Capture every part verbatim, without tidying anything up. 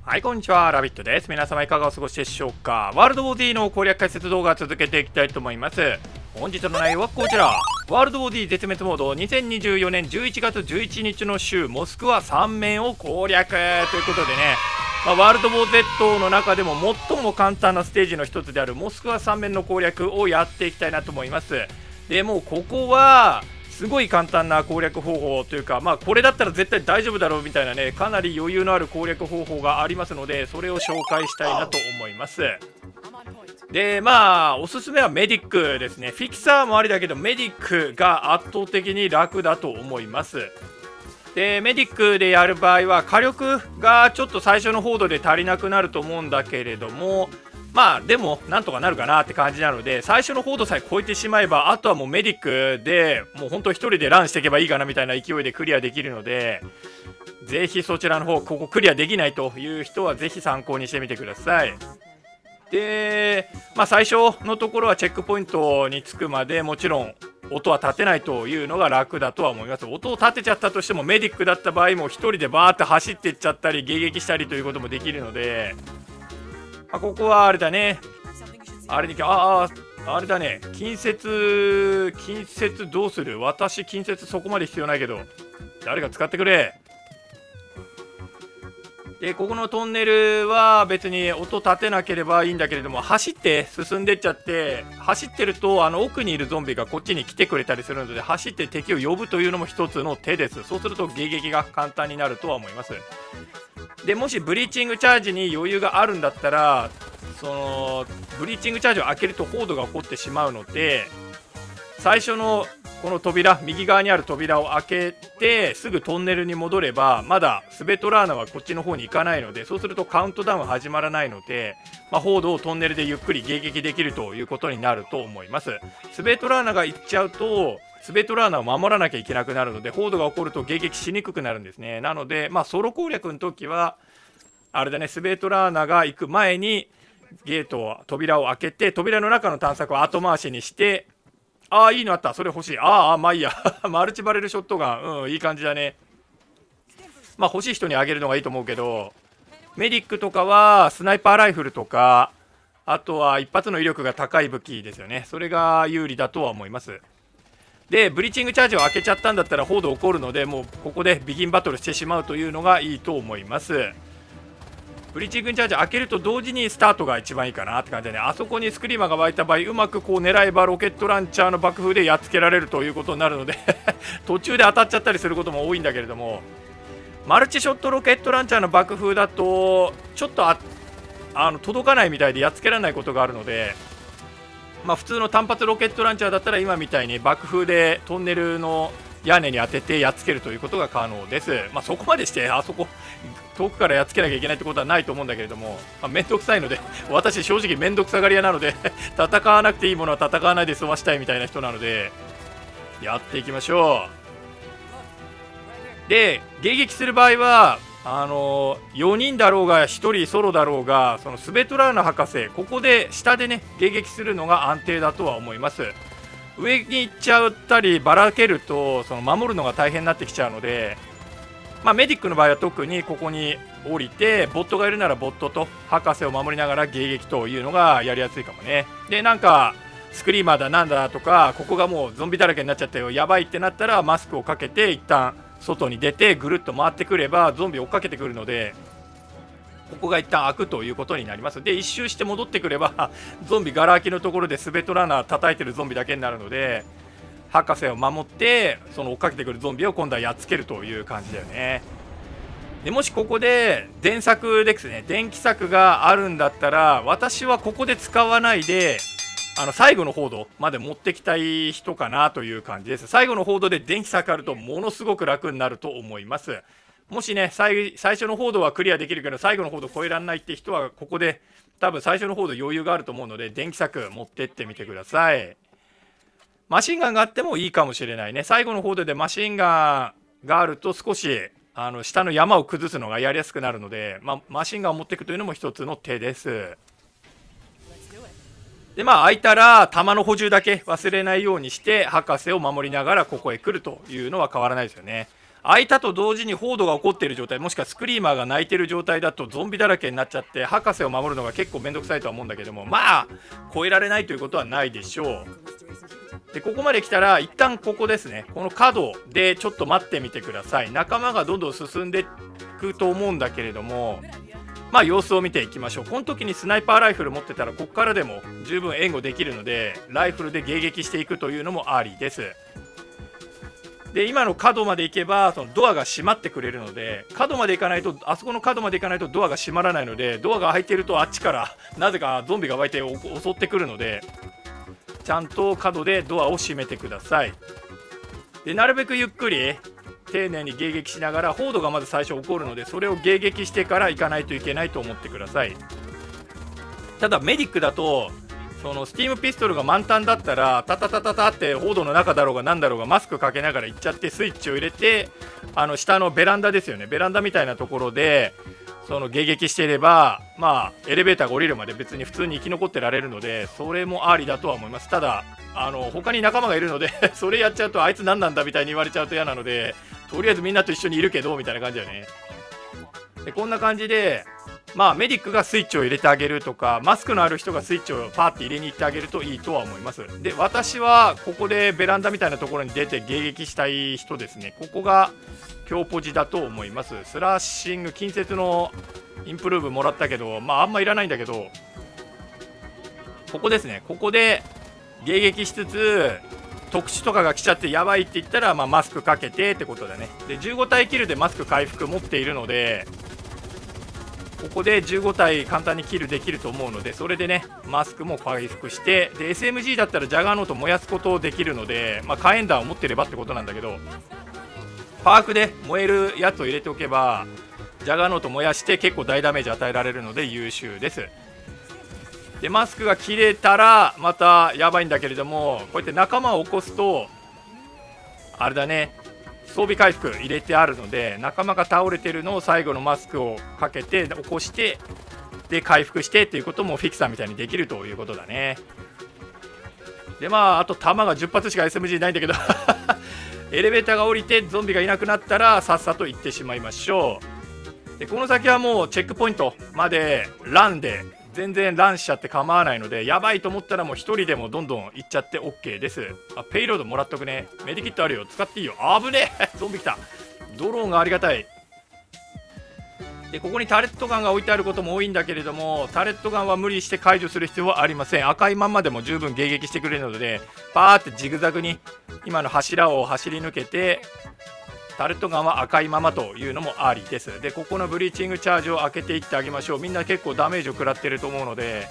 はい、こんにちは。ラビットです。皆様いかがお過ごしでしょうか。ワールドウォー ディー の攻略解説動画続けていきたいと思います。本日の内容はこちら。ワールドウォー ディー 絶滅モードにせんにじゅうよねんじゅういちがつじゅういちにちの週モスクワさん面を攻略ということでね、まあ、ワールドウォー Z の中でも最も簡単なステージの一つであるモスクワさん面の攻略をやっていきたいなと思います。でもうここはすごい簡単な攻略方法というか、まあこれだったら絶対大丈夫だろうみたいなね、かなり余裕のある攻略方法がありますので、それを紹介したいなと思います。でまあおすすめはメディックですね。フィクサーもありだけどメディックが圧倒的に楽だと思います。でメディックでやる場合は火力がちょっと最初のホードで足りなくなると思うんだけれども、まあでもなんとかなるかなって感じなので、最初のホードさえ超えてしまえばあとはもうメディックでもうほんと一人でランしていけばいいかなみたいな勢いでクリアできるので、ぜひそちらの方ここクリアできないという人はぜひ参考にしてみてください。でまあ最初のところはチェックポイントに着くまでもちろん音は立てないというのが楽だとは思います。音を立てちゃったとしてもメディックだった場合も一人でバーって走っていっちゃったり迎撃したりということもできるので、まあ、ここはあれだね、あれにあああれだね、近接近接どうする。私近接そこまで必要ないけど誰か使ってくれ。でここのトンネルは別に音立てなければいいんだけれども、走って進んでっちゃって走ってるとあの奥にいるゾンビがこっちに来てくれたりするので、走って敵を呼ぶというのも一つの手です。そうすると迎撃が簡単になるとは思います。でもしブリーチングチャージに余裕があるんだったら、そのブリーチングチャージを開けるとホードが起こってしまうので、最初のこの扉右側にある扉を開けてすぐトンネルに戻ればまだスベトラーナはこっちの方に行かないので、そうするとカウントダウン始まらないので、まあ、ホードをトンネルでゆっくり迎撃できるということになると思います。スベトラーナが行っちゃうとスベトラーナを守らなきゃいけなくなるので、ホードが起こると迎撃しにくくなるんですね。なのでまあソロ攻略の時はあれだね、スベトラーナが行く前にゲートを扉を開けて扉の中の探索を後回しにして、ああいいのあった、それ欲しい、ああまあいいやマルチバレルショットガン、うんいい感じだね。まあ欲しい人にあげるのがいいと思うけど、メディックとかはスナイパーライフルとか、あとは一発の威力が高い武器ですよね。それが有利だとは思います。でブリーチングチャージを開けちゃったんだったらホード起こるので、もうここでビギンバトルしてしまうというのがいいと思います。ブリーチングチャージ開けると同時にスタートが一番いいかなって感じでね、あそこにスクリーマーが湧いた場合うまくこう狙えばロケットランチャーの爆風でやっつけられるということになるので途中で当たっちゃったりすることも多いんだけれども、マルチショットロケットランチャーの爆風だとちょっとああの届かないみたいでやっつけられないことがあるので、まあ普通の単発ロケットランチャーだったら今みたいに爆風でトンネルの屋根に当ててやっつけるということが可能です。まあそこまでしてあそこ遠くからやっつけなきゃいけないってことはないと思うんだけれども、まあ、めんどくさいので私正直めんどくさがり屋なので戦わなくていいものは戦わないで済ましたいみたいな人なのでやっていきましょう。で迎撃する場合はあのー、よにんだろうがひとりソロだろうが、そのスベトラーナ博士ここで下でね迎撃するのが安定だとは思います。上に行っちゃったりばらけるとその守るのが大変になってきちゃうので、まあ、メディックの場合は特にここに降りてボットがいるならボットと博士を守りながら迎撃というのがやりやすいかもね。でなんかスクリーマーだなんだとか、ここがもうゾンビだらけになっちゃったよやばいってなったらマスクをかけて一旦外に出てぐるっと回ってくればゾンビ追っかけてくるので、ここが一旦開くということになります。で一周して戻ってくればゾンビガラ空きのところでスベトラーナー叩いてるゾンビだけになるので、博士を守ってその追っかけてくるゾンビを今度はやっつけるという感じだよね。でもしここで電柵ですね、電気柵があるんだったら私はここで使わないであの最後のホードまで持ってきたい人かなという感じです。最後のホードで電気柵あるとものすごく楽になると思います。もしね 最, 最初のホードはクリアできるけど最後のホード超えられないって人はここで多分最初のホード余裕があると思うので電気柵持ってってみてください。マシンガンがあってもいいかもしれないね。最後のホードでマシンガンがあると少しあの下の山を崩すのがやりやすくなるので、まあ、マシンガンを持っていくというのも一つの手です。でまあ空いたら弾の補充だけ忘れないようにして博士を守りながらここへ来るというのは変わらないですよね。 開いたと同時にホードが起こっている状態、もしくはスクリーマーが泣いてる状態だとゾンビだらけになっちゃって博士を守るのが結構めんどくさいとは思うんだけども、まあ超えられないということはないでしょう。でここまで来たら一旦ここですね、この角でちょっと待ってみてください。仲間がどんどん進んでいくと思うんだけれども、まあ様子を見ていきましょう。この時にスナイパーライフル持ってたらここからでも十分援護できるので、ライフルで迎撃していくというのもありです。で今の角まで行けばそのドアが閉まってくれるので、角まで行かないと、あそこの角まで行かないとドアが閉まらないので、ドアが開いてるとあっちからなぜかゾンビが湧いて襲ってくるので、ちゃんと角でドアを閉めてください。でなるべくゆっくり丁寧に迎撃しながら、ホードがまず最初起こるのでそれを迎撃してから行かないといけないと思ってください。ただメディックだとそのスティームピストルが満タンだったらタタタタタってホードの中だろうが何だろうがマスクかけながら行っちゃって、スイッチを入れてあの下のベランダですよね、ベランダみたいなところでその迎撃していれば、まあエレベーターが降りるまで別に普通に生き残ってられるので、それもありだとは思います。ただあの他に仲間がいるのでそれやっちゃうとあいつ何なんだみたいに言われちゃうと嫌なので、とりあえずみんなと一緒にいるけどみたいな感じだよね。でこんな感じでまあメディックがスイッチを入れてあげるとか、マスクのある人がスイッチをパーって入れに行ってあげるといいとは思います。で私はここでベランダみたいなところに出て迎撃したい人ですね。ここが強ポジだと思います。スラッシング近接のインプルーブもらったけど、まああんまいらないんだけど、ここですね、ここで迎撃しつつ特殊とかが来ちゃってやばいって言ったら、まあ、マスクかけてってことだね。でじゅうご体キルでマスク回復持っているので、ここでじゅうご体簡単にキルできると思うので、それでねマスクも回復して、で エスエムジー だったらジャガーノート燃やすことできるので、まあ、火炎弾を持ってればってことなんだけど、パークで燃えるやつを入れておけばジャガーノート燃やして結構大ダメージ与えられるので優秀です。でマスクが切れたらまたやばいんだけれども、こうやって仲間を起こすとあれだね、装備回復入れてあるので、仲間が倒れてるのを最後のマスクをかけて起こしてで回復してっていうこともフィクサーみたいにできるということだね。でまああと弾がじゅっ発しか エスエムジー ないんだけどエレベーターが降りてゾンビがいなくなったらさっさと行ってしまいましょう。でこの先はもうチェックポイントまでランで全然ランしちゃって構わないので、やばいと思ったらもうひとりでもどんどん行っちゃって OK です。あペイロードもらっとくね。メディキットあるよ、使っていいよ。あぶねえゾンビ来た。ドローンがありがたい。でここにタレットガンが置いてあることも多いんだけれども、タレットガンは無理して解除する必要はありません。赤いまんまでも十分迎撃してくれるので、パーってジグザグに今の柱を走り抜けて、タレットガンは赤いままというのもありです。でここのブリーチングチャージを開けていってあげましょう。みんな結構ダメージを食らってると思うので、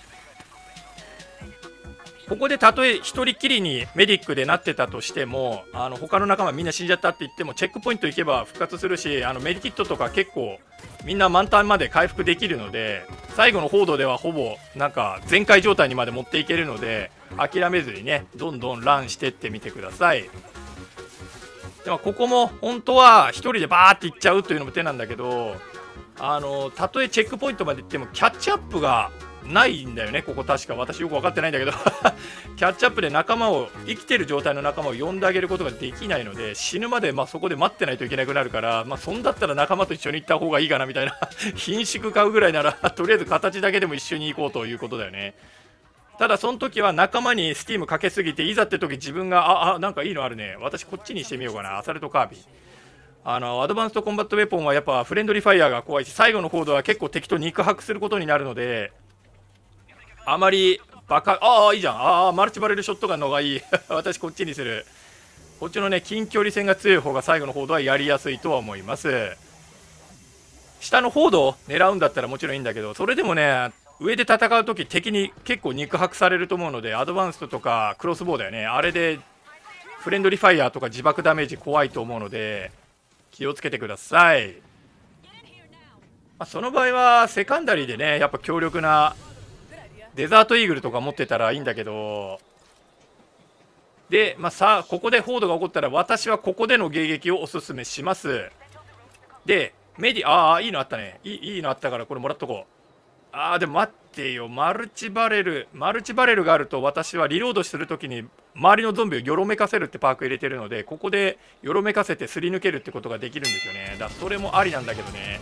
ここでたとえ一人きりにメディックでなってたとしても、あの他の仲間みんな死んじゃったって言ってもチェックポイント行けば復活するし、あのメディキットとか結構みんな満タンまで回復できるので、最後のホードではほぼなんか全開状態にまで持っていけるので、諦めずにねどんどんランしてってみてください。でもここも本当はひとりでバーっていっちゃうというのも手なんだけど、あのたとえチェックポイントまで行ってもキャッチアップがないんだよね。ここ確か私よく分かってないんだけどキャッチアップで仲間を生きてる状態の仲間を呼んであげることができないので、死ぬまでまあそこで待ってないといけなくなるから、まあそんだったら仲間と一緒に行った方がいいかなみたいな品種買うぐらいならとりあえず形だけでも一緒に行こうということだよね。ただその時は仲間にスティームかけすぎて、いざって時自分がああなんかいいのあるね、私こっちにしてみようかな、アサルトカービィ。あのアドバンストコンバットウェポンはやっぱフレンドリーファイヤーが怖いし、最後のコードは結構敵と肉薄することになるので、あまりバカああいいじゃん、ああマルチバレルショットガンの方がいい私こっちにする。こっちのね近距離戦が強い方が最後のコードはやりやすいとは思います。下のホードを狙うんだったらもちろんいいんだけど、それでもね上で戦う時敵に結構肉薄されると思うので、アドバンストとかクロスボウだよね、あれでフレンドリーファイヤーとか自爆ダメージ怖いと思うので気をつけてください。まあ、その場合はセカンダリーでねやっぱ強力なデザートイーグルとか持ってたらいいんだけど、で、まあ、さあここでホードが起こったら私はここでの迎撃をおすすめします。でメディああいいのあったね、いいいいのあったからこれもらっとこう。 あーでも待ってよ、マルチバレルマルチバレルがあると、私はリロードするときに周りのゾンビをよろめかせるってパーク入れてるので、ここでよろめかせてすり抜けるってことができるんですよね。だからそれもありなんだけどね。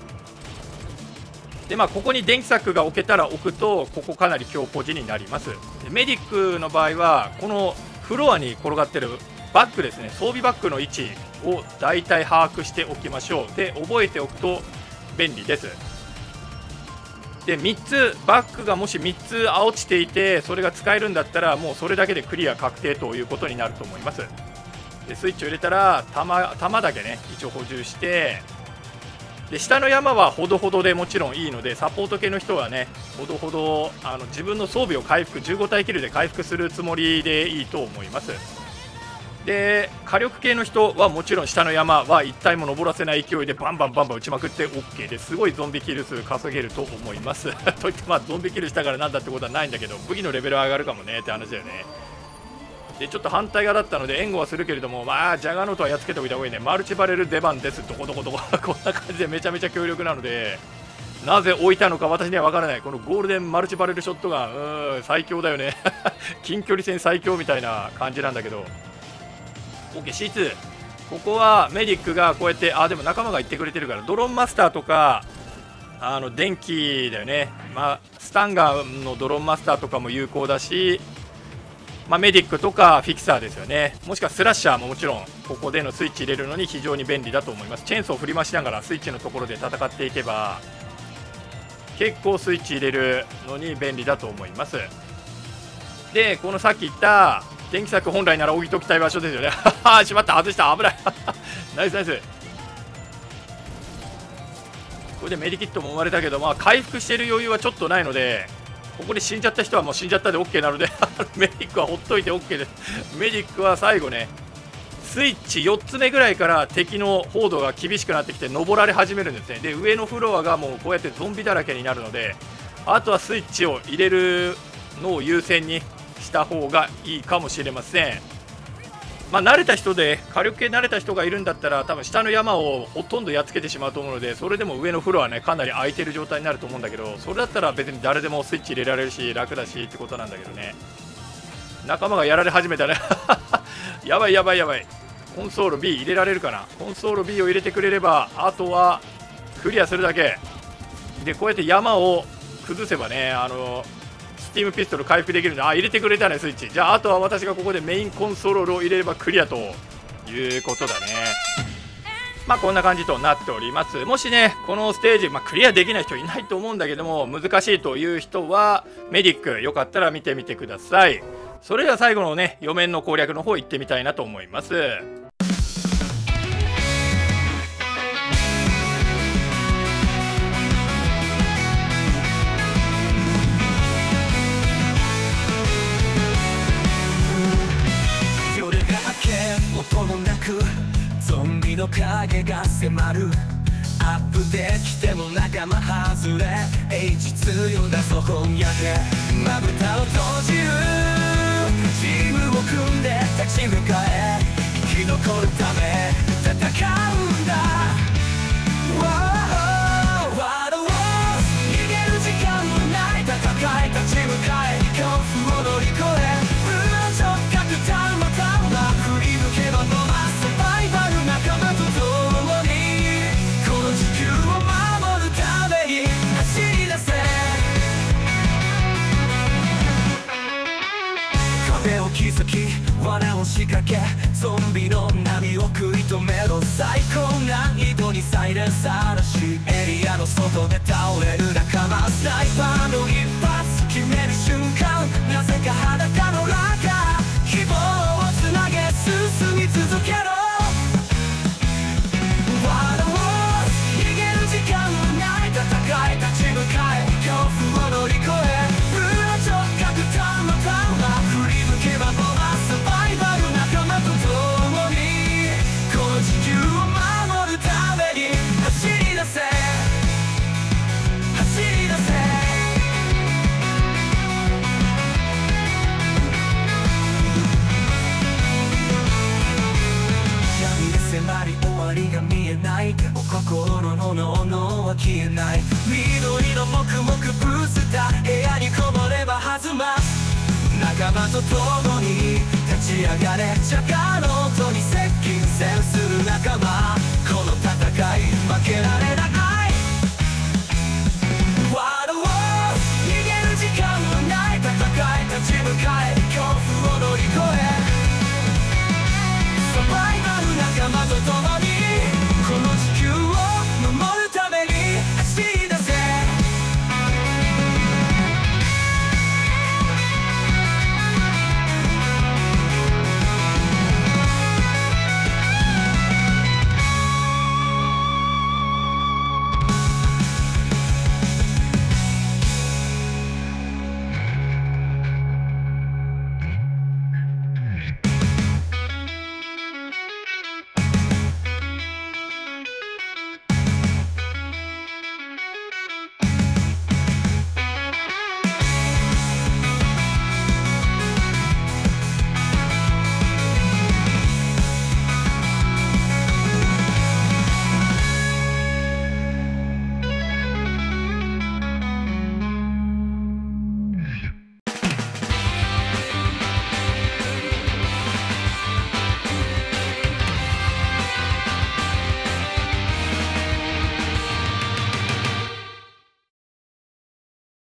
でまあここに電気柵が置けたら置くと、ここかなり強ポジになります。でメディックの場合はこのフロアに転がってるバッグですね、装備バッグの位置をだいたい把握しておきましょう。で覚えておくと便利です。でみっつバッグがもしみっつ落ちていて、それが使えるんだったらもうそれだけでクリア確定ということになると思います。でスイッチを入れたら弾弾だけね一応補充して、で下の山はほどほどでもちろんいいので、サポート系の人はねほどほどあの自分の装備を回復じゅうご体キルで回復するつもりでいいと思います。で火力系の人はもちろん下の山は一体も登らせない勢いでバンバンバンバン打ちまくって OK ですごいゾンビキル数稼げると思いますといってまあゾンビキルしたからなんだってことはないんだけど、武器のレベル上がるかもねって話だよね。でちょっと反対側だったので援護はするけれども、まあジャガーノートはやっつけておいた方がいいね。マルチバレル出番です、どこどこどここんな感じでめちゃめちゃ強力なので、なぜ置いたのか私には分からない。このゴールデンマルチバレルショットガン、うーん最強だよね近距離戦最強みたいな感じなんだけど、 OK シーツー、 ここはメディックがこうやって、あでも仲間が言ってくれてるから、ドローンマスターとかあの電気だよね、まあ、スタンガンのドローンマスターとかも有効だし、まあ、メディックとかフィクサーですよね、もしくはスラッシャーももちろんここでのスイッチ入れるのに非常に便利だと思います。チェーンソーを振り回しながらスイッチのところで戦っていけば結構スイッチ入れるのに便利だと思います。でこのさっき言った電気柵本来なら置いときたい場所ですよねしまった、外した、危ないナイスナイス。これでメディキットも生まれたけど、まあ、回復している余裕はちょっとないので、ここで死んじゃった人はもう死んじゃったで OK なのでメディックはほっといて OK です。メディックは最後ねスイッチよっつめぐらいから敵の報道が厳しくなってきて登られ始めるんですね。で上のフロアがもうこうやってゾンビだらけになるので、あとはスイッチを入れるのを優先にした方がいいかもしれません。まあ慣れた人で火力系慣れた人がいるんだったら多分下の山をほとんどやっつけてしまうと思うので、それでも上のフロアねかなり空いてる状態になると思うんだけど、それだったら別に誰でもスイッチ入れられるし楽だしってことなんだけどね。仲間がやられ始めたねやばいやばいやばい。コンソール B 入れられるかな。コンソール B を入れてくれればあとはクリアするだけで、こうやって山を崩せばね、あのスティームピストル回復できるんで、あ入れてくれたねスイッチ。じゃああとは私がここでメインコンソールを入れればクリアということだね。まあこんな感じとなっております。もしねこのステージ、まあ、クリアできない人いないと思うんだけども、難しいという人はメディックよかったら見てみてください。それでは最後のね四面の攻略の方行ってみたいなと思います。 音もなくゾンビの影が迫る、アップできても仲間外れ、H 強だぞ今夜でまぶたを閉じる、チームを組んで立ち向かえ、生き残るため戦うんだ、ワードを逃げる時間もない戦い、立ち向かえ恐怖を乗り越え、無の直角たまたま振り抜けばのまサバイバル仲間と共に、この地球を守るために走り出せ、壁を築き罠を仕掛け、ゾンビの波を食い止めろ、最高難易度にサイレンサーらしいエリアの外で倒れる仲間、スナイパーの一発決める瞬間、なぜか裸の中希望をつなげ進み続けろ、ワードを逃げる時間もない戦い、立ち向かえ恐怖を乗り越え、無の直角たまたま振り向けばボマサバイバル仲間と共に、この地球を守るために走り出せ走り出せ間と共に立ち上がれ、チャカの音に接近戦する仲間、この戦い負けられ